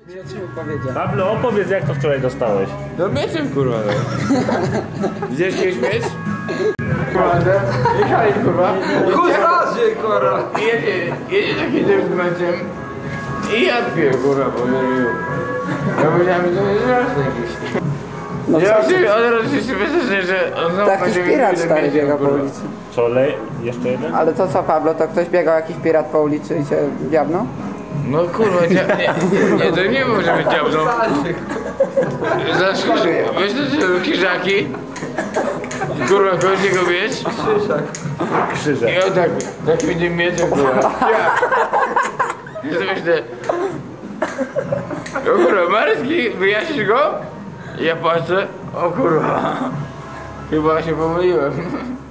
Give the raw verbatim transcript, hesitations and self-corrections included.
Gdzie ci powiedział? Pablo, opowiedz jak to wczoraj dostałeś. No mieczem kurwa no. Widziałeś kiedyś miecz? Kurwa, jechali kurwa. Kuzarzy, kurwa! Jedzie, jedzie taki typ z meczem. I ja piję kurwa, bo ja powiedziałem, że to jest żarty jakiś. No Ja co? się od razu się wystraszyłem, że on znowu Taki będzie pirat mi stary mieczem, biega po kurwa. ulicy. Co, lej? Jeszcze jeden? Ale to co, Pablo, to ktoś biegał jakiś pirat po ulicy i cię diabnął? No kurwa, dzia- nie, nie, to nie może być diablo. Znaczy, weź te krzyżaki. Kurwa, kogoś go mieć. Krzyże. I on tak, tak będzie mieczem kurwa. Ja to myślę. O kurwa, Maryski, wyjaśnisz go? I ja patrzę, o kurwa. Chyba się pomyliłem.